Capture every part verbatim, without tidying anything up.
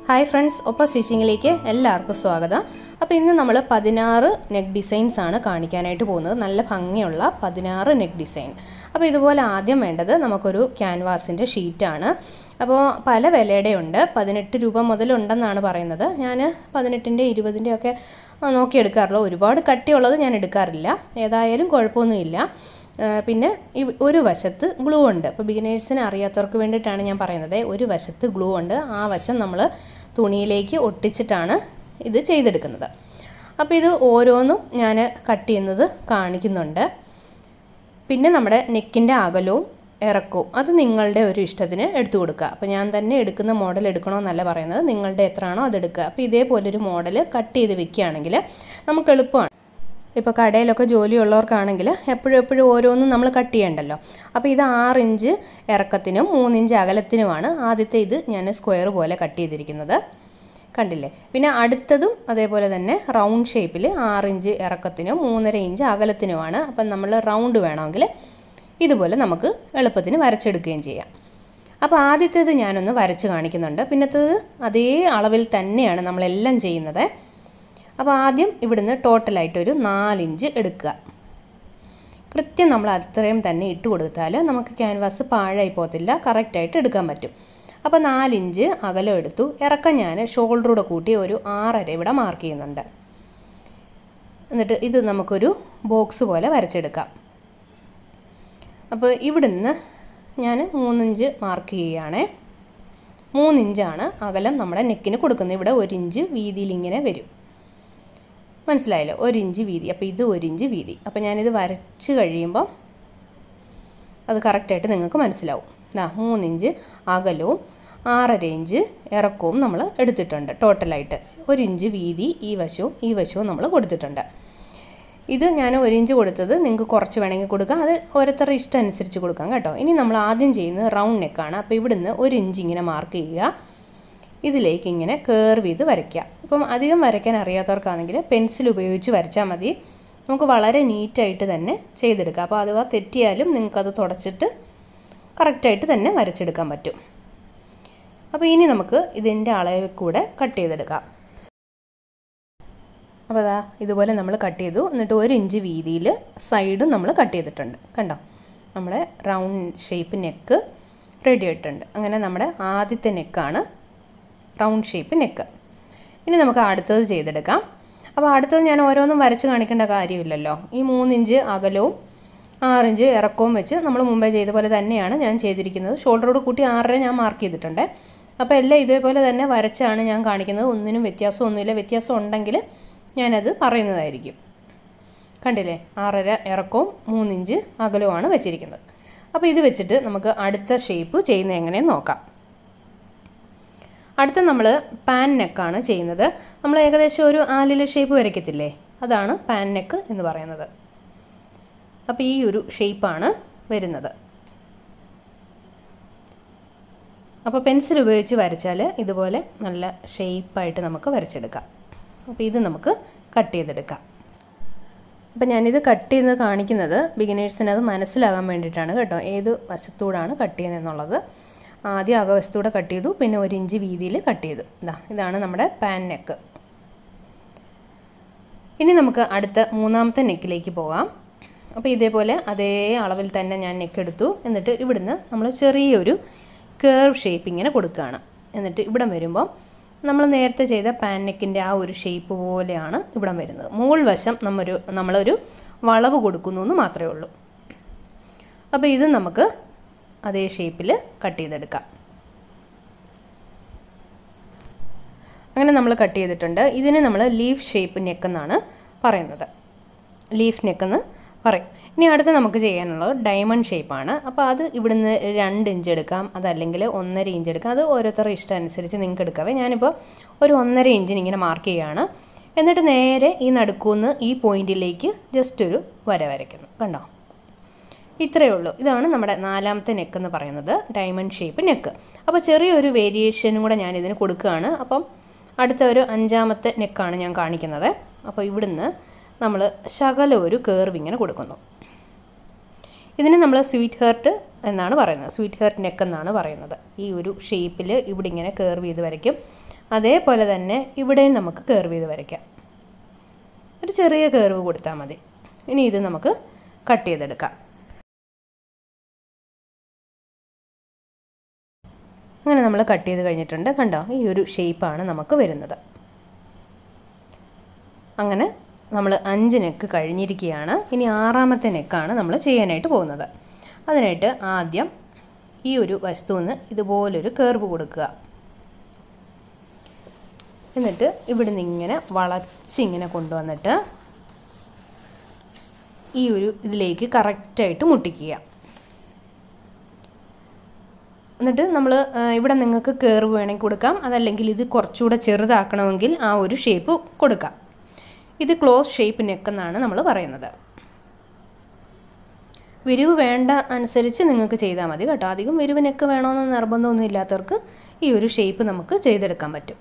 Hi friends, ഒപ്പം സ്റ്റിച്ചിങ്ങിലേക്ക് എല്ലാവർക്കും സ്വാഗതം. അപ്പോൾ ഇന്ന് നമ്മൾ പതിനാറ് നെക്ക് ഡിസൈൻസ് ആണ് കാണിക്കാനായിട്ട് പോകുന്നത്. നല്ല ഭംഗിയുള്ള പതിനാറ് നെക്ക് ഡിസൈൻ. അപ്പോൾ ഇതുപോലെ ആദ്യം വേണ്ടത് നമുക്കൊരു ക്യാൻവാസിൻ്റെ ഷീറ്റാണ്. അപ്പോൾ പല വിലയുടെ ഉണ്ട്. പതിനെട്ട് രൂപ മുതലുണ്ടെന്നാണ് പറയുന്നത്. ഞാൻ പതിനെട്ടിൻ്റെ ഇരുപതിൻ്റെ ഒക്കെ നോക്കിയെടുക്കാറുള്ളൂ. ഒരുപാട് കട്ടിയുള്ളത് ഞാൻ എടുക്കാറില്ല. ഏതായാലും കുഴപ്പമൊന്നുമില്ല. പിന്നെ ഒരു വശത്ത് ഗ്ലൂ ഉണ്ട്. അപ്പോൾ ബിഗിനേഴ്സിന് അറിയാത്തവർക്ക് വേണ്ടിയിട്ടാണ് ഞാൻ പറയുന്നത്. ഒരു വശത്ത് ഗ്ലൂ ഉണ്ട്. ആ വശം നമ്മൾ തുണിയിലേക്ക് ഒട്ടിച്ചിട്ടാണ് ഇത് ചെയ്തെടുക്കുന്നത്. അപ്പോൾ ഇത് ഓരോന്നും ഞാൻ കട്ട് ചെയ്യുന്നത് കാണിക്കുന്നുണ്ട്. പിന്നെ നമ്മുടെ നെക്കിൻ്റെ അകലവും ഇറക്കവും അത് നിങ്ങളുടെ ഒരു ഇഷ്ടത്തിന് എടുത്തു കൊടുക്കുക. അപ്പോൾ ഞാൻ തന്നെ എടുക്കുന്ന മോഡൽ എടുക്കണമെന്നല്ല പറയുന്നത്, നിങ്ങളുടെ എത്രയാണോ അതെടുക്കുക. അപ്പോൾ ഇതേപോലൊരു മോഡൽ കട്ട് ചെയ്ത് വെക്കുകയാണെങ്കിൽ നമുക്ക് എളുപ്പമാണ്. ഇപ്പോൾ കടയിലൊക്കെ ജോലിയുള്ളവർക്കാണെങ്കിൽ എപ്പോഴും എപ്പോഴും ഓരോന്നും നമ്മൾ കട്ട് ചെയ്യണ്ടല്ലോ. അപ്പോൾ ഇത് ആറ് ഇഞ്ച് ഇറക്കത്തിനും മൂന്നിഞ്ച് അകലത്തിനുമാണ് ആദ്യത്തെ ഇത് ഞാൻ സ്ക്വയർ പോലെ കട്ട് ചെയ്തിരിക്കുന്നത്. കണ്ടില്ലേ? പിന്നെ അടുത്തതും അതേപോലെ തന്നെ റൗണ്ട് ഷേപ്പിൽ ആറ് ഇഞ്ച് ഇറക്കത്തിനും മൂന്നര ഇഞ്ച് അകലത്തിനുമാണ്. അപ്പം നമ്മൾ റൗണ്ട് വേണമെങ്കിൽ ഇതുപോലെ നമുക്ക് എളുപ്പത്തിന് വരച്ചെടുക്കുകയും ചെയ്യാം. അപ്പോൾ ആദ്യത്തേത് ഞാനൊന്ന് വരച്ച് കാണിക്കുന്നുണ്ട്. പിന്നത്തേത് അതേ അളവിൽ തന്നെയാണ് നമ്മളെല്ലാം ചെയ്യുന്നത്. അപ്പോൾ ആദ്യം ഇവിടുന്ന് ടോട്ടലായിട്ടൊരു നാലിഞ്ച് എടുക്കുക. കൃത്യം നമ്മൾ അത്രയും തന്നെ ഇട്ട് കൊടുത്താൽ നമുക്ക് ക്യാൻവാസ് പാഴായി പോകത്തില്ല, കറക്റ്റായിട്ട് എടുക്കാൻ പറ്റും. അപ്പോൾ നാലിഞ്ച് അകലം എടുത്തു. ഇറക്കം ഞാൻ ഷോൾഡറൂടെ കൂട്ടി ഒരു ആറര ഇവിടെ മാർക്ക് ചെയ്യുന്നുണ്ട്. എന്നിട്ട് ഇത് നമുക്കൊരു ബോക്സ് പോലെ വരച്ചെടുക്കാം. അപ്പോൾ ഇവിടുന്ന് ഞാൻ മൂന്നിഞ്ച് മാർക്ക് ചെയ്യുകയാണേ. മൂന്നിഞ്ചാണ് അകലം നമ്മുടെ നെക്കിന് കൊടുക്കുന്നത്. ഇവിടെ ഒരു ഇഞ്ച് വീതിയിൽ ഇങ്ങനെ വരും. മനസ്സിലായല്ലോ? ഒരു ഇഞ്ച് വീതി. അപ്പോൾ ഇത് ഒരു ഇഞ്ച് വീതി. അപ്പോൾ ഞാനിത് വരച്ച് കഴിയുമ്പോൾ അത് കറക്റ്റായിട്ട് നിങ്ങൾക്ക് മനസ്സിലാവും. ഇതാ മൂന്നിഞ്ച് അകലവും ആറര ഇഞ്ച് ഇറക്കവും നമ്മൾ എടുത്തിട്ടുണ്ട്. ടോട്ടലായിട്ട് ഒരു ഇഞ്ച് വീതി ഈ വശവും ഈ വശവും നമ്മൾ കൊടുത്തിട്ടുണ്ട്. ഇത് ഞാൻ ഒരു ഇഞ്ച് കൊടുത്തത് നിങ്ങൾക്ക് കുറച്ച് വേണമെങ്കിൽ കൊടുക്കാം. അത് ഓരോരുത്തരുടെ ഇഷ്ടം അനുസരിച്ച് കൊടുക്കാം കേട്ടോ. ഇനി നമ്മൾ ആദ്യം ചെയ്യുന്നത് റൗണ്ട് നെക്കാണ്. അപ്പോൾ ഇവിടുന്ന് ഒരു ഇഞ്ച് ഇങ്ങനെ മാർക്ക് ചെയ്യുക. ഇതിലേക്ക് ഇങ്ങനെ കർവ് ചെയ്ത് വരയ്ക്കുക. ഇപ്പം അധികം വരയ്ക്കാൻ അറിയാത്തവർക്കാണെങ്കിൽ പെൻസിൽ ഉപയോഗിച്ച് വരച്ചാൽ മതി. നമുക്ക് വളരെ നീറ്റായിട്ട് തന്നെ ചെയ്തെടുക്കാം. അപ്പോൾ അഥവാ തെറ്റിയാലും നിങ്ങൾക്കത് തുടച്ചിട്ട് കറക്റ്റായിട്ട് തന്നെ വരച്ചെടുക്കാൻ പറ്റും. അപ്പോൾ ഇനി നമുക്ക് ഇതിൻ്റെ അളവിൽ കൂടെ കട്ട് ചെയ്തെടുക്കാം. അപ്പോൾ അതാ ഇതുപോലെ നമ്മൾ കട്ട് ചെയ്തു. എന്നിട്ട് ഒരു ഇഞ്ച് വീതിയിൽ സൈഡും നമ്മൾ കട്ട് ചെയ്തിട്ടുണ്ട്. കണ്ടോ? നമ്മുടെ റൗണ്ട് ഷേപ്പ് നെക്ക് റെഡി ആയിട്ടുണ്ട്. അങ്ങനെ നമ്മുടെ ആദ്യത്തെ നെക്കാണ് റൗണ്ട് ഷേപ്പ് നെക്ക്. ഇനി നമുക്ക് അടുത്തത് ചെയ്തെടുക്കാം. അപ്പോൾ അടുത്തത് ഞാൻ ഓരോന്നും വരച്ച് കാണിക്കേണ്ട കാര്യമില്ലല്ലോ. ഈ മൂന്നിഞ്ച് അകലവും ആറിഞ്ച് ഇറക്കവും വെച്ച് നമ്മൾ മുമ്പേ ചെയ്ത പോലെ തന്നെയാണ് ഞാൻ ചെയ്തിരിക്കുന്നത്. ഷോൾഡറോട് കൂട്ടി ആറര ഞാൻ മാർക്ക് ചെയ്തിട്ടുണ്ട്. അപ്പോൾ എല്ലാം ഇതേപോലെ തന്നെ വരച്ചാണ് ഞാൻ കാണിക്കുന്നത്. ഒന്നിനും വ്യത്യാസമൊന്നുമില്ല. വ്യത്യാസം ഉണ്ടെങ്കിൽ ഞാനത് പറയുന്നതായിരിക്കും. കണ്ടില്ലേ? ആറര ഇറക്കവും മൂന്നിഞ്ച് അകലവുമാണ് വെച്ചിരിക്കുന്നത്. അപ്പോൾ ഇത് വെച്ചിട്ട് നമുക്ക് അടുത്ത ഷേപ്പ് ചെയ്യുന്നത് എങ്ങനെയെന്ന് നോക്കാം. അടുത്ത നമ്മൾ പാൻ നെക്കാണ് ചെയ്യുന്നത്. നമ്മൾ ഏകദേശം ഒരു ആലില ഷേപ്പ് വരയ്ക്കത്തില്ലേ, അതാണ് പാൻ നെക്ക് എന്ന് പറയുന്നത്. അപ്പോൾ ഈ ഒരു ഷേപ്പാണ് വരുന്നത്. അപ്പോൾ പെൻസിൽ ഉപയോഗിച്ച് വരച്ചാൽ ഇതുപോലെ നല്ല ഷേപ്പായിട്ട് നമുക്ക് വരച്ചെടുക്കാം. അപ്പോൾ ഇത് നമുക്ക് കട്ട് ചെയ്തെടുക്കാം. അപ്പോൾ ഞാനിത് കട്ട് ചെയ്ത് കാണിക്കുന്നത് ബിഗിനേഴ്സിന് അത് മനസ്സിലാകാൻ വേണ്ടിയിട്ടാണ് കേട്ടോ, ഏത് വശത്തൂടാണ് കട്ട് ചെയ്യുന്നതെന്നുള്ളത്. ആദ്യം അകവശത്തൂടെ കട്ട് ചെയ്തു, പിന്നെ ഒരു ഇഞ്ച് വീതിയിൽ കട്ട് ചെയ്തു. ഇതാ ഇതാണ് നമ്മുടെ പാൻ നെക്ക്. ഇനി നമുക്ക് അടുത്ത മൂന്നാമത്തെ നെക്കിലേക്ക് പോകാം. അപ്പോൾ ഇതേപോലെ അതേ അളവിൽ തന്നെ ഞാൻ നെക്ക് എടുത്തു. എന്നിട്ട് ഇവിടുന്ന് നമ്മൾ ചെറിയൊരു കർവ് ഷേപ്പ് ഇങ്ങനെ കൊടുക്കുകയാണ്. എന്നിട്ട് ഇവിടം വരുമ്പോൾ നമ്മൾ നേരത്തെ ചെയ്ത പാൻ നെക്കിൻ്റെ ആ ഒരു ഷേപ്പ് പോലെയാണ് ഇവിടം വരുന്നത്. മുകൾ വശം നമ്മൊരു നമ്മളൊരു വളവ് കൊടുക്കുന്നു എന്ന് മാത്രമേ ഉള്ളൂ. അപ്പോൾ ഇത് നമുക്ക് അതേ ഷേപ്പിൽ കട്ട് ചെയ്തെടുക്കാം. അങ്ങനെ നമ്മൾ കട്ട് ചെയ്തിട്ടുണ്ട്. ഇതിന് നമ്മൾ ലീഫ് ഷേപ്പ് നെക്ക് എന്നാണ് പറയുന്നത്. ലീഫ് നെക്കെന്ന് പറയും. ഇനി അടുത്ത് നമുക്ക് ചെയ്യാനുള്ളത് ഡയമണ്ട് ഷേപ്പാണ്. അപ്പോൾ അത് ഇവിടുന്ന് രണ്ട് ഇഞ്ച് എടുക്കാം, അതല്ലെങ്കിൽ ഒന്നര ഇഞ്ച് എടുക്കാം. അത് ഓരോരുത്തരുടെ ഇഷ്ടം അനുസരിച്ച് നിങ്ങൾക്ക് എടുക്കാവേ. ഞാനിപ്പോൾ ഒരു ഒന്നര ഇഞ്ചിന് ഇങ്ങനെ മാർക്ക് ചെയ്യുകയാണ്. എന്നിട്ട് നേരെ ഈ നടുക്കുന്ന് ഈ പോയിന്റിലേക്ക് ജസ്റ്റ് ഒരു വര വരയ്ക്കുന്നു. കണ്ടോ? ഇത്രയേ ഉള്ളൂ. ഇതാണ് നമ്മുടെ നാലാമത്തെ നെക്ക് എന്ന് പറയുന്നത്, ഡയമണ്ട് ഷേപ്പ് നെക്ക്. അപ്പോൾ ചെറിയൊരു വേരിയേഷനും കൂടെ ഞാൻ ഇതിന് കൊടുക്കുകയാണ്. അപ്പം അടുത്ത ഒരു അഞ്ചാമത്തെ നെക്കാണ് ഞാൻ കാണിക്കുന്നത്. അപ്പോൾ ഇവിടുന്ന് നമ്മൾ ശകലം ഒരു കർവ് ഇങ്ങനെ കൊടുക്കുന്നു. ഇതിന് നമ്മൾ സ്വീറ്റ് ഹേർട്ട് എന്നാണ് പറയുന്നത്, സ്വീറ്റ് ഹേർട്ട് നെക്ക് എന്നാണ് പറയുന്നത്. ഈ ഒരു ഷേപ്പിൽ ഇവിടെ ഇങ്ങനെ കർവ് ചെയ്ത് വരയ്ക്കും. അതേപോലെ തന്നെ ഇവിടെയും നമുക്ക് കർവ് ചെയ്ത് വരയ്ക്കാം. ഒരു ചെറിയ കർവ് കൊടുത്താൽ മതി. ഇനി ഇത് നമുക്ക് കട്ട് ചെയ്തെടുക്കാം. അങ്ങനെ നമ്മൾ കട്ട് ചെയ്ത് കഴിഞ്ഞിട്ടുണ്ട്. കണ്ടോ, ഈ ഒരു ഷേപ്പാണ് നമുക്ക് വരുന്നത്. അങ്ങനെ നമ്മൾ അഞ്ച് നെക്ക് കഴിഞ്ഞിരിക്കുകയാണ്. ഇനി ആറാമത്തെ നെക്കാണ് നമ്മൾ ചെയ്യാനായിട്ട് പോകുന്നത്. അതിനായിട്ട് ആദ്യം ഈ ഒരു വസ്തുവിന് ഇതുപോലൊരു കർവ് കൊടുക്കുക. എന്നിട്ട് ഇവിടുന്ന് ഇങ്ങനെ വളച്ചിങ്ങനെ കൊണ്ടുവന്നിട്ട് ഈ ഒരു ഇതിലേക്ക് കറക്റ്റായിട്ട് മുട്ടിക്കുക. എന്നിട്ട് നമ്മൾ ഇവിടെ നിങ്ങൾക്ക് കർവ് വേണമെങ്കിൽ കൊടുക്കാം, അതല്ലെങ്കിൽ ഇത് കുറച്ചുകൂടെ ചെറുതാക്കണമെങ്കിൽ ആ ഒരു ഷേപ്പ് കൊടുക്കാം. ഇത് ക്ലോസ് ഷേപ്പ് നെക്ക് എന്നാണ് നമ്മൾ പറയുന്നത്. വിരിവ് വേണ്ട അനുസരിച്ച് നിങ്ങൾക്ക് ചെയ്താൽ മതി കേട്ടോ. അധികം വിരിവ് നെക്ക് വേണമെന്ന് നിർബന്ധമൊന്നും ഇല്ലാത്തവർക്ക് ഈ ഒരു ഷേപ്പ് നമുക്ക് ചെയ്തെടുക്കാൻ പറ്റും.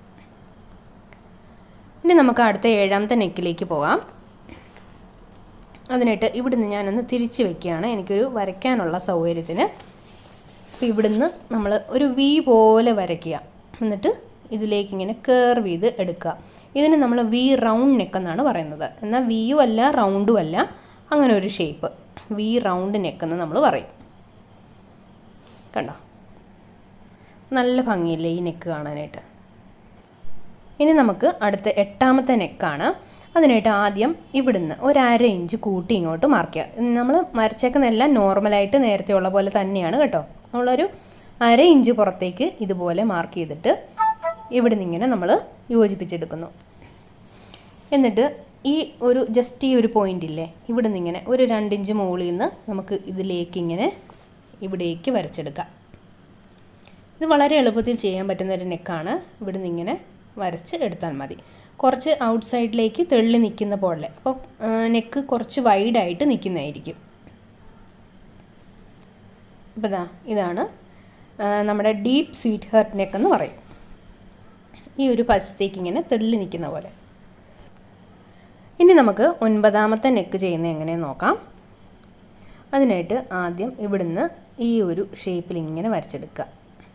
ഇനി നമുക്ക് അടുത്ത ഏഴാമത്തെ നെക്കിലേക്ക് പോകാം. അതിനായിട്ട് ഇവിടുന്ന് ഞാനൊന്ന് തിരിച്ച് വയ്ക്കുകയാണ്, എനിക്കൊരു വരയ്ക്കാനുള്ള സൗകര്യത്തിന്. അപ്പോൾ ഇവിടുന്ന് നമ്മൾ ഒരു വി പോലെ വരയ്ക്കുക. എന്നിട്ട് ഇതിലേക്ക് ഇങ്ങനെ കർവ് ചെയ്ത് എടുക്കുക. ഇതിന് നമ്മൾ വി റൗണ്ട് നെക്ക് എന്നാണ് പറയുന്നത്. എന്നാൽ വിയും അല്ല റൗണ്ടും അല്ല, അങ്ങനെ ഒരു ഷേപ്പ് വി റൗണ്ട് നെക്ക് എന്ന് നമ്മൾ പറയും. കണ്ടോ, നല്ല ഭംഗിയില്ലേ ഈ നെക്ക് കാണാനായിട്ട്. ഇനി നമുക്ക് അടുത്ത എട്ടാമത്തെ നെക്കാണ്. അതിനായിട്ട് ആദ്യം ഇവിടുന്ന് ഒരു അര ഇഞ്ച് കൂട്ടി ഇങ്ങോട്ട് മാർക്ക് ചെയ്യുക. നമ്മൾ വരച്ചേക്കുന്നതെല്ലാം നോർമലായിട്ട് നേരത്തെ ഉള്ള പോലെ തന്നെയാണ് കേട്ടോ. നമ്മളൊരു അര ഇഞ്ച് പുറത്തേക്ക് ഇതുപോലെ മാർക്ക് ചെയ്തിട്ട് ഇവിടുന്ന് ഇങ്ങനെ നമ്മൾ യോജിപ്പിച്ചെടുക്കുന്നു. എന്നിട്ട് ഈ ഒരു ജസ്റ്റ് ഈ ഒരു പോയിൻ്റ് ഇല്ലേ, ഇവിടുന്ന് ഇങ്ങനെ ഒരു രണ്ടിഞ്ച് മുകളിൽ നിന്ന് നമുക്ക് ഇതിലേക്ക് ഇങ്ങനെ ഇവിടേക്ക് വരച്ചെടുക്കാം. ഇത് വളരെ എളുപ്പത്തിൽ ചെയ്യാൻ പറ്റുന്ന ഒരു നെക്കാണ്. ഇവിടുന്ന് ഇങ്ങനെ വരച്ച് എടുത്താൽ മതി. കുറച്ച് ഔട്ട് സൈഡിലേക്ക് തെള്ളി നിൽക്കുന്ന പോലെ, അപ്പോൾ നെക്ക് കുറച്ച് വൈഡായിട്ട് നിൽക്കുന്നതായിരിക്കും. അപ്പോൾ ഇതാ ഇതാണ് നമ്മുടെ ഡീപ്പ് സ്വീറ്റ് ഹാർട്ട് നെക്ക് എന്ന് പറയും. ഈ ഒരു വശത്തേക്ക് ഇങ്ങനെ തെള്ളി നിൽക്കുന്ന പോലെ. ഇനി നമുക്ക് ഒൻപതാമത്തെ നെക്ക് ചെയ്യുന്നത് എങ്ങനെയെന്ന് നോക്കാം. അതിനായിട്ട് ആദ്യം ഇവിടുന്ന് ഈ ഒരു ഷേപ്പിൽ ഇങ്ങനെ വരച്ചെടുക്കുക.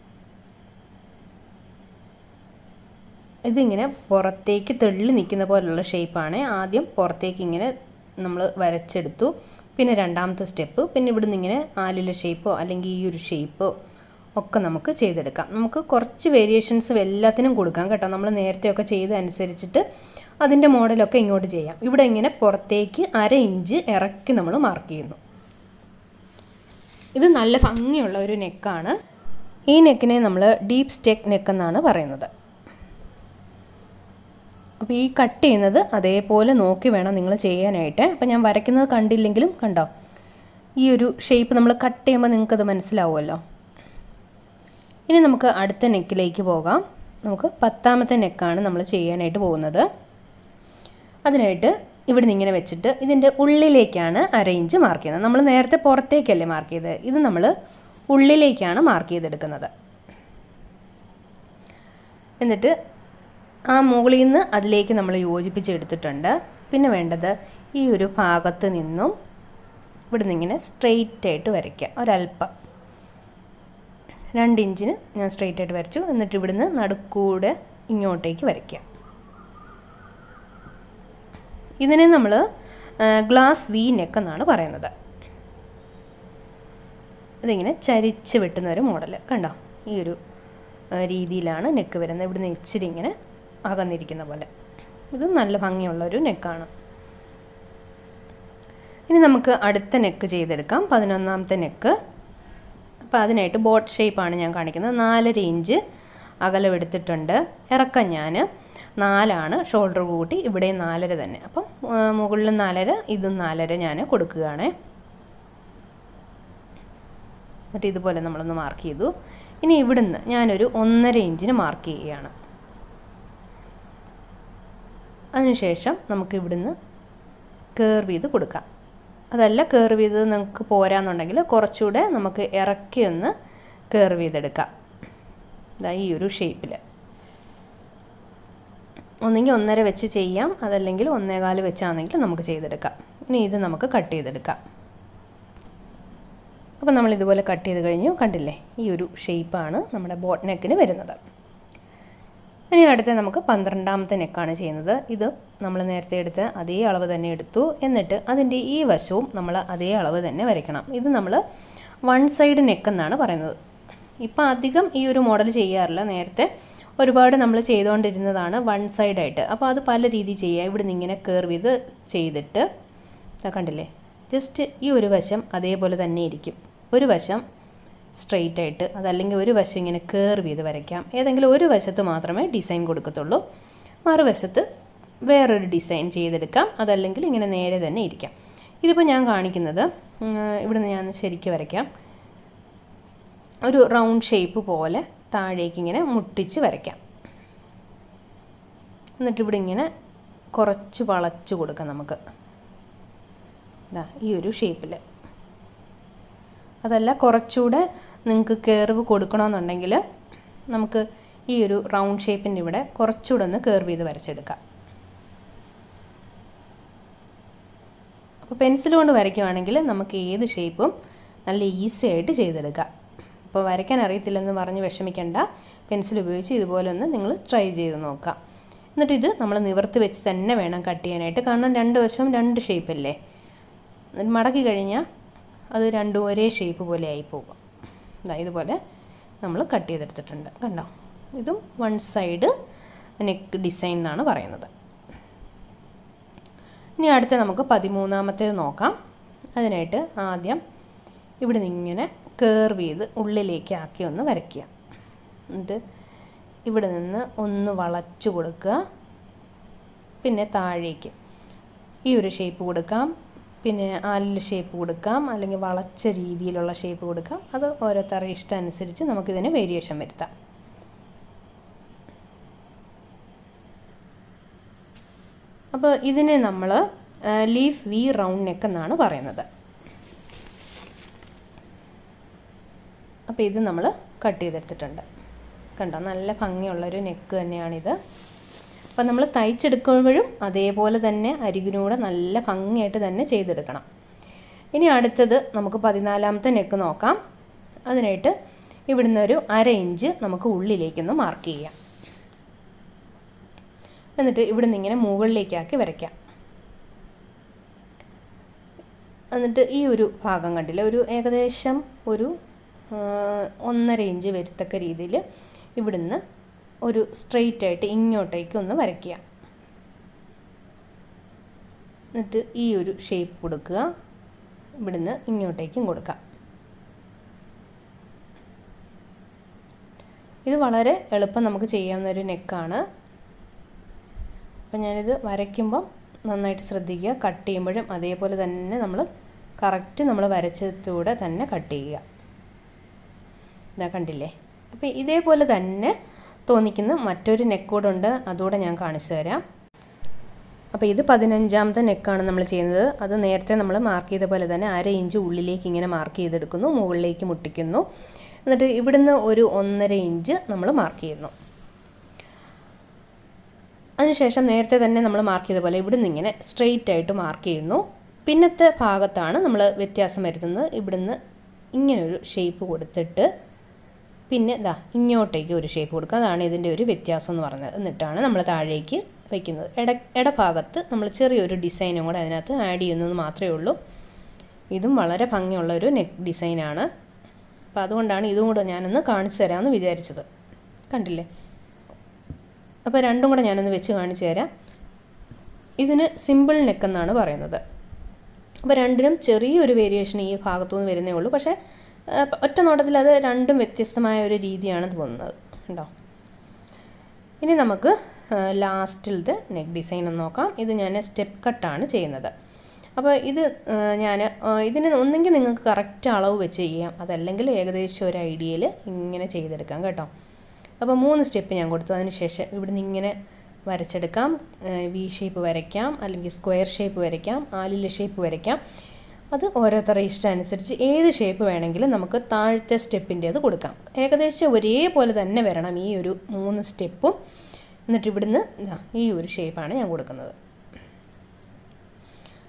ഇതിങ്ങനെ പുറത്തേക്ക് തെള്ളി നിൽക്കുന്ന പോലുള്ള ഷേപ്പാണ്. ആദ്യം പുറത്തേക്ക് ഇങ്ങനെ നമ്മൾ വരച്ചെടുത്തു. പിന്നെ രണ്ടാമത്തെ സ്റ്റെപ്പ്, പിന്നെ ഇവിടുന്ന് ഇങ്ങനെ ആലില ഷേപ്പോ അല്ലെങ്കിൽ ഈ ഒരു ഷേപ്പോ ഒക്കെ നമുക്ക് ചെയ്തെടുക്കാം. നമുക്ക് കുറച്ച് വേരിയേഷൻസ് എല്ലാത്തിനും കൊടുക്കാം കേട്ടോ. നമ്മൾ നേരത്തെയൊക്കെ ചെയ്തനുസരിച്ചിട്ട് അതിൻ്റെ മോഡലൊക്കെ ഇങ്ങോട്ട് ചെയ്യാം. ഇവിടെ ഇങ്ങനെ പുറത്തേക്ക് അര ഇഞ്ച് ഇറക്കി നമ്മൾ മാർക്ക് ചെയ്യുന്നു. ഇത് നല്ല ഭംഗിയുള്ള ഒരു നെക്കാണ്. ഈ നെക്കിനെ നമ്മൾ ഡീപ്പ് സ്റ്റെക്ക് നെക്ക് എന്നാണ് പറയുന്നത്. അപ്പോൾ ഈ കട്ട് ചെയ്യുന്നത് അതേപോലെ നോക്കി വേണം നിങ്ങൾ ചെയ്യാനായിട്ട്. അപ്പോൾ ഞാൻ വരയ്ക്കുന്നത് കണ്ടില്ലെങ്കിലും കണ്ടോ, ഈ ഒരു ഷേപ്പ് നമ്മൾ കട്ട് ചെയ്യുമ്പോൾ നിങ്ങൾക്കത് മനസ്സിലാവുമല്ലോ. ഇനി നമുക്ക് അടുത്ത നെക്കിലേക്ക് പോകാം. നമുക്ക് പത്താമത്തെ നെക്കാണ് നമ്മൾ ചെയ്യാനായിട്ട് പോകുന്നത്. അതിനായിട്ട് ഇവിടുന്ന് ഇങ്ങനെ വെച്ചിട്ട് ഇതിൻ്റെ ഉള്ളിലേക്കാണ് അര ഇഞ്ച് മാർക്ക് ചെയ്യുന്നത്. നമ്മൾ നേരത്തെ പുറത്തേക്കല്ലേ മാർക്ക് ചെയ്തത്, ഇത് നമ്മൾ ഉള്ളിലേക്കാണ് മാർക്ക് ചെയ്തെടുക്കുന്നത്. എന്നിട്ട് ആ മുകളിൽ നിന്ന് അതിലേക്ക് നമ്മൾ യോജിപ്പിച്ചെടുത്തിട്ടുണ്ട്. പിന്നെ വേണ്ടത് ഈ ഒരു ഭാഗത്ത് നിന്നും ഇവിടുന്ന് ഇങ്ങനെ സ്ട്രെയിറ്റ് ആയിട്ട് വരയ്ക്കുക. ഒരല്പം രണ്ടിഞ്ചിന് ഞാൻ സ്ട്രെയിറ്റ് ആയിട്ട് വരച്ചു. എന്നിട്ട് ഇവിടുന്ന് നടുക്കൂടെ ഇങ്ങോട്ടേക്ക് വരയ്ക്കുക. ഇതിനെ നമ്മൾ ഗ്ലാസ് വി നെക്ക് എന്നാണ് പറയുന്നത്. ഇതിങ്ങനെ ചരിച്ച് വെട്ടുന്ന ഒരു മോഡൽ കണ്ടോ, ഈ ഒരു രീതിയിലാണ് നെക്ക് വരുന്നത്. ഇവിടുന്ന് ഇച്ചിരി ഇങ്ങനെ അകന്നിരിക്കുന്ന പോലെ. ഇത് നല്ല ഭംഗിയുള്ളൊരു നെക്കാണ്. ഇനി നമുക്ക് അടുത്ത നെക്ക് ചെയ്തെടുക്കാം, പതിനൊന്നാമത്തെ നെക്ക്. അപ്പോൾ അതിനായിട്ട് ബോട്ട് ഷേപ്പാണ് ഞാൻ കാണിക്കുന്നത്. നാലര ഇഞ്ച് അകലം എടുത്തിട്ടുണ്ട്. ഇറക്കം ഞാൻ നാലാണ്, ഷോൾഡർ കൂട്ടി ഇവിടെ നാലര തന്നെ. അപ്പം മുകളിൽ നാലര, ഇതും നാലര ഞാൻ കൊടുക്കുകയാണ്. എന്നിട്ട് ഇതുപോലെ നമ്മളൊന്ന് മാർക്ക് ചെയ്തു. ഇനി ഇവിടുന്ന് ഞാനൊരു ഒന്നര ഇഞ്ചിന് മാർക്ക് ചെയ്യുകയാണ്. അതിനുശേഷം നമുക്ക് ഇവിടുന്ന് കർവ് ചെയ്ത് കൊടുക്കാം. അതല്ല കർവ് ചെയ്ത് നമുക്ക് പോരാന്നുണ്ടെങ്കിൽ കുറച്ചുകൂടെ നമുക്ക് ഇറക്കി ഒന്ന് കർവ് ചെയ്തെടുക്കാം. ഇതാ ഈ ഒരു ഷേപ്പിൽ ഒന്നെങ്കിൽ ഒന്നര വെച്ച് ചെയ്യാം, അതല്ലെങ്കിൽ ഒന്നേകാല് വെച്ചാണെങ്കിൽ നമുക്ക് ചെയ്തെടുക്കാം. ഇനി ഇത് നമുക്ക് കട്ട് ചെയ്തെടുക്കാം. അപ്പോൾ നമ്മൾ ഇതുപോലെ കട്ട് ചെയ്ത് കഴിഞ്ഞു. കണ്ടില്ലേ, ഈ ഒരു ഷേപ്പാണ് നമ്മുടെ ബോട്ട് നെക്കിന് വരുന്നത്. ഇനി അടുത്ത നമുക്ക് പന്ത്രണ്ടാമത്തെ നെക്കാണ് ചെയ്യുന്നത്. ഇത് നമ്മൾ നേരത്തെ എടുത്ത അതേ അളവ് തന്നെ എടുത്തു. എന്നിട്ട് അതിൻ്റെ ഈ വശവും നമ്മൾ അതേ അളവ് തന്നെ വരയ്ക്കണം. ഇത് നമ്മൾ വൺ സൈഡ് നെക്ക് എന്നാണ് പറയുന്നത്. ഇപ്പം അധികം ഈ ഒരു മോഡൽ ചെയ്യാറില്ല. നേരത്തെ ഒരുപാട് നമ്മൾ ചെയ്തുകൊണ്ടിരുന്നതാണ് വൺ സൈഡായിട്ട്. അപ്പോൾ അത് പല രീതി ചെയ്യുക. ഇവിടെ നിന്ന് ഇങ്ങനെ കർവ് ചെയ്ത് ചെയ്തിട്ട് കണ്ടില്ലേ, ജസ്റ്റ് ഈ ഒരു വശം അതേപോലെ തന്നെ ഇരിക്കും. ഒരു വശം സ്ട്രെയിറ്റ് ആയിട്ട്, അതല്ലെങ്കിൽ ഒരു വശം ഇങ്ങനെ കർവ് ചെയ്ത് വരയ്ക്കാം. ഏതെങ്കിലും ഒരു വശത്ത് മാത്രമേ ഡിസൈൻ കൊടുക്കത്തുള്ളൂ. മറുവശത്ത് വേറൊരു ഡിസൈൻ ചെയ്തെടുക്കാം. അതല്ലെങ്കിൽ ഇങ്ങനെ നേരെ തന്നെ ഇരിക്കാം. ഇതിപ്പോൾ ഞാൻ കാണിക്കുന്നത് ഇവിടുന്ന് ഞാൻ ശരിക്കും വരയ്ക്കാം. ഒരു റൗണ്ട് ഷേപ്പ് പോലെ താഴേക്ക് ഇങ്ങനെ മുട്ടിച്ച് വരയ്ക്കാം. എന്നിട്ട് ഇവിടെ ഇങ്ങനെ കുറച്ച് വളച്ച് കൊടുക്കാം നമുക്ക്. ഇതാ ഈ ഒരു ഷേപ്പിൽ. അതല്ല കുറച്ചുകൂടെ നിങ്ങൾക്ക് കർവ് കൊടുക്കണമെന്നുണ്ടെങ്കിൽ നമുക്ക് ഈ ഒരു റൗണ്ട് ഷേപ്പിൻ്റെ ഇവിടെ കുറച്ചുകൂടെ ഒന്ന് കർവ് ചെയ്ത് വരച്ചെടുക്കാം. അപ്പോൾ പെൻസിൽ കൊണ്ട് വരയ്ക്കുകയാണെങ്കിൽ നമുക്ക് ഏത് ഷേപ്പും നല്ല ഈസി ആയിട്ട് ചെയ്തെടുക്കാം. അപ്പോൾ വരയ്ക്കാൻ അറിയത്തില്ലെന്ന് പറഞ്ഞ് വിഷമിക്കേണ്ട. പെൻസിൽ ഉപയോഗിച്ച് ഇതുപോലെ ഒന്ന് നിങ്ങൾ ട്രൈ ചെയ്ത് നോക്കാം. എന്നിട്ട് ഇത് നമ്മൾ നിവർത്തി വെച്ച് തന്നെ വേണം കട്ട് ചെയ്യാനായിട്ട്. കാരണം രണ്ട് വശവും രണ്ട് ഷേപ്പല്ലേ. മടക്കി കഴിഞ്ഞാൽ അത് രണ്ടും ഒരേ ഷേപ്പ് പോലെ ആയി പോകും. ഇതുപോലെ നമ്മൾ കട്ട് ചെയ്തെടുത്തിട്ടുണ്ട്. കണ്ടോ, ഇതും വൺ സൈഡ് നെക്ക് ഡിസൈൻ എന്നാണ് പറയുന്നത്. ഇനി അടുത്ത നമുക്ക് പതിമൂന്നാമത്തേത് നോക്കാം. അതിനായിട്ട് ആദ്യം ഇവിടെ നിന്ന് ഇങ്ങനെ കർവ് ചെയ്ത് ഉള്ളിലേക്ക് ആക്കി ഒന്ന് വരയ്ക്കുക. എന്നിട്ട് ഇവിടെ നിന്ന് ഒന്ന് വളച്ചു കൊടുക്കുക. പിന്നെ താഴേക്ക് ഈ ഒരു ഷേപ്പ് കൊടുക്കാം. പിന്നെ ആലിൽ ഷേപ്പ് കൊടുക്കാം, അല്ലെങ്കിൽ വളച്ച രീതിയിലുള്ള ഷേപ്പ് കൊടുക്കാം. അത് ഓരോരുത്തരുടെ ഇഷ്ടം അനുസരിച്ച് നമുക്കിതിന് വേരിയേഷൻ വരുത്താം. അപ്പോൾ ഇതിനെ നമ്മൾ ലീഫ് വി റൗണ്ട് നെക്ക് എന്നാണ് പറയുന്നത്. അപ്പോൾ ഇത് നമ്മൾ കട്ട് ചെയ്തെടുത്തിട്ടുണ്ട്. കണ്ടോ, നല്ല ഭംഗിയുള്ളൊരു നെക്ക് തന്നെയാണിത്. അപ്പോൾ നമ്മൾ തയ്ച്ചെടുക്കുമ്പോഴും അതേപോലെ തന്നെ അരികിനൂടെ നല്ല ഭംഗിയായിട്ട് തന്നെ ചെയ്തെടുക്കണം. ഇനി അടുത്തത് നമുക്ക് പതിനാലാമത്തെ നെക്ക് നോക്കാം. അതിനായിട്ട് ഇവിടുന്ന് ഒരു അര ഇഞ്ച് നമുക്ക് ഉള്ളിലേക്കൊന്ന് മാർക്ക് ചെയ്യാം. എന്നിട്ട് ഇവിടുന്ന് ഇങ്ങനെ മുകളിലേക്കാക്കി വരയ്ക്കാം. എന്നിട്ട് ഈ ഒരു ഭാഗം കണ്ടില്ല, ഒരു ഏകദേശം ഒരു ഒന്നര ഇഞ്ച് വരത്തക്ക രീതിയിൽ ഇവിടുന്ന് ഒരു സ്ട്രെയിറ്റ് ആയിട്ട് ഇങ്ങോട്ടേക്ക് ഒന്ന് വരയ്ക്കുക. എന്നിട്ട് ഈ ഒരു ഷേപ്പ് കൊടുക്കുക. ഇവിടുന്ന് ഇങ്ങോട്ടേക്കും കൊടുക്കാം. ഇത് വളരെ എളുപ്പം നമുക്ക് ചെയ്യാവുന്ന ഒരു നെക്കാണ്. അപ്പം ഞാനിത് വരയ്ക്കുമ്പം നന്നായിട്ട് ശ്രദ്ധിക്കുക. കട്ട് ചെയ്യുമ്പോഴും അതേപോലെ തന്നെ നമ്മൾ കറക്റ്റ് നമ്മൾ വരച്ചതൂടെ തന്നെ കട്ട് ചെയ്യുക. ഇതാ കണ്ടില്ലേ. അപ്പോൾ ഇതേപോലെ തന്നെ തോന്നിക്കുന്ന മറ്റൊരു നെക്ക് കൂടെ ഉണ്ട്. അതുകൂടെ ഞാൻ കാണിച്ചു തരാം. അപ്പോൾ ഇത് പതിനഞ്ചാമത്തെ നെക്കാണ് നമ്മൾ ചെയ്യുന്നത്. അത് നേരത്തെ നമ്മൾ മാർക്ക് ചെയ്ത പോലെ തന്നെ അര ഇഞ്ച് ഉള്ളിലേക്ക് ഇങ്ങനെ മാർക്ക് ചെയ്തെടുക്കുന്നു, മുകളിലേക്ക് മുട്ടിക്കുന്നു. എന്നിട്ട് ഇവിടുന്ന് ഒരു ഒന്നര ഇഞ്ച് നമ്മൾ മാർക്ക് ചെയ്യുന്നു. അതിനുശേഷം നേരത്തെ തന്നെ നമ്മൾ മാർക്ക് ചെയ്ത പോലെ ഇവിടുന്ന് ഇങ്ങനെ സ്ട്രെയിറ്റ് ആയിട്ട് മാർക്ക് ചെയ്യുന്നു. പിന്നത്തെ ഭാഗത്താണ് നമ്മൾ വ്യത്യാസം വരുത്തുന്നത്. ഇവിടുന്ന് ഇങ്ങനൊരു ഷേപ്പ് കൊടുത്തിട്ട് പിന്നെ ഇതാ ഇങ്ങോട്ടേക്ക് ഒരു ഷേപ്പ് കൊടുക്കുക. അതാണ് ഇതിൻ്റെ ഒരു വ്യത്യാസം എന്ന് പറഞ്ഞത്. എന്നിട്ടാണ് നമ്മൾ താഴേക്ക് വയ്ക്കുന്നത്. ഇട ഇടഭാഗത്ത് നമ്മൾ ചെറിയൊരു ഡിസൈനും കൂടെ അതിനകത്ത് ആഡ് ചെയ്യുന്നത് മാത്രമേ ഉള്ളൂ. ഇതും വളരെ ഭംഗിയുള്ള ഒരു നെക്ക് ഡിസൈനാണ്. അപ്പോൾ അതുകൊണ്ടാണ് ഇതും കൂടെ ഞാനൊന്ന് കാണിച്ചു തരാമെന്ന് വിചാരിച്ചത്. കണ്ടില്ലേ. അപ്പോൾ രണ്ടും കൂടെ ഞാനൊന്ന് വെച്ച് കാണിച്ചു തരാം. ഇതിന് സിമ്പിൾ നെക്ക് എന്നാണ് പറയുന്നത്. അപ്പോൾ രണ്ടിനും ചെറിയൊരു വേരിയേഷൻ ഈ ഭാഗത്തുനിന്ന് വരുന്നേ ഉള്ളൂ. പക്ഷേ ഒറ്റ നോട്ടത്തിൽ അത് രണ്ടും വ്യത്യസ്തമായ ഒരു രീതിയാണ് തോന്നുന്നത്. ഉണ്ടോ. ഇനി നമുക്ക് ലാസ്റ്റിലത്തെ നെക്ക് ഡിസൈൻ ഒന്ന് നോക്കാം. ഇത് ഞാൻ സ്റ്റെപ്പ് കട്ടാണ് ചെയ്യുന്നത്. അപ്പോൾ ഇത് ഞാൻ ഇതിന് ഒന്നെങ്കിൽ നിങ്ങൾക്ക് കറക്റ്റ് അളവ് വെച്ച് ചെയ്യാം, അതല്ലെങ്കിൽ ഏകദേശം ഒരു ഐഡിയയിൽ ഇങ്ങനെ ചെയ്തെടുക്കാം കേട്ടോ. അപ്പോൾ മൂന്ന് സ്റ്റെപ്പ് ഞാൻ കൊടുത്തു. അതിന് ശേഷം ഇവിടുന്ന് ഇങ്ങനെ വരച്ചെടുക്കാം. വി ഷേപ്പ് വരയ്ക്കാം, അല്ലെങ്കിൽ സ്ക്വയർ ഷേപ്പ് വരയ്ക്കാം, ആലില ഷേപ്പ് വരയ്ക്കാം. അത് ഓരോരുത്തരുടെ ഇഷ്ടം അനുസരിച്ച് ഏത് ഷേപ്പ് വേണമെങ്കിലും നമുക്ക് താഴത്തെ സ്റ്റെപ്പിൻ്റേത് കൊടുക്കാം. ഏകദേശം ഒരേപോലെ തന്നെ വരണം ഈ ഒരു മൂന്ന് സ്റ്റെപ്പും. എന്നിട്ട് ഇവിടുന്ന് ഈ ഒരു ഷേപ്പാണ് ഞാൻ കൊടുക്കുന്നത്.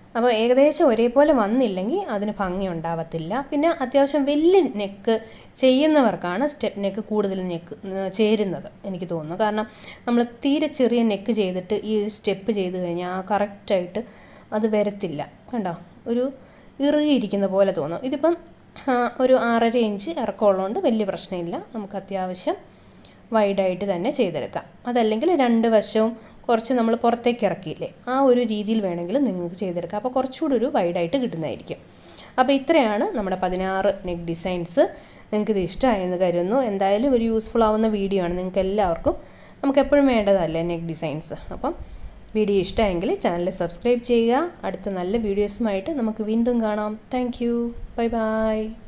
അപ്പോൾ ഏകദേശം ഒരേപോലെ വന്നില്ലെങ്കിൽ അതിന് ഭംഗി ഉണ്ടാവത്തില്ല. പിന്നെ അത്യാവശ്യം വലിയ നെക്ക് ചെയ്യുന്നവർക്കാണ് സ്റ്റെപ്പ് നെക്ക് കൂടുതൽ നെക്ക് ചേരുന്നത് എനിക്ക് തോന്നുന്നു. കാരണം നമ്മൾ തീരെ ചെറിയ നെക്ക് ചെയ്തിട്ട് ഈ സ്റ്റെപ്പ് ചെയ്ത് കഴിഞ്ഞാൽ കറക്റ്റായിട്ട് അത് വരത്തില്ല. കണ്ടോ, ഒരു ഇറുകിയിരിക്കുന്ന പോലെ തോന്നും. ഇതിപ്പം ഒരു ആറര ഇഞ്ച് ഇറക്കമുള്ളതുകൊണ്ട് വലിയ പ്രശ്നമില്ല. നമുക്ക് അത്യാവശ്യം വൈഡായിട്ട് തന്നെ ചെയ്തെടുക്കാം. അതല്ലെങ്കിൽ രണ്ട് വശവും കുറച്ച് നമ്മൾ പുറത്തേക്ക് ഇറക്കിയില്ലേ, ആ ഒരു രീതിയിൽ വേണമെങ്കിലും നിങ്ങൾക്ക് ചെയ്തെടുക്കാം. അപ്പോൾ കുറച്ചുകൂടി ഒരു വൈഡായിട്ട് കിട്ടുന്നതായിരിക്കും. അപ്പോൾ ഇത്രയാണ് നമ്മുടെ പതിനാറ് നെക്ക് ഡിസൈൻസ്. നിങ്ങൾക്കിത് ഇഷ്ടമായെന്ന് കരുതുന്നു. എന്തായാലും ഒരു യൂസ്ഫുൾ ആവുന്ന വീഡിയോ ആണ് നിങ്ങൾക്ക് എല്ലാവർക്കും. നമുക്ക് എപ്പോഴും വേണ്ടതല്ലേ നെക്ക് ഡിസൈൻസ്. അപ്പം വീഡിയോ ഇഷ്ടമായെങ്കിൽ ചാനൽ സബ്സ്ക്രൈബ് ചെയ്യുക. അടുത്ത നല്ല വീഡിയോസുമായിട്ട് നമുക്ക് വീണ്ടും കാണാം. Thank you. Bye by.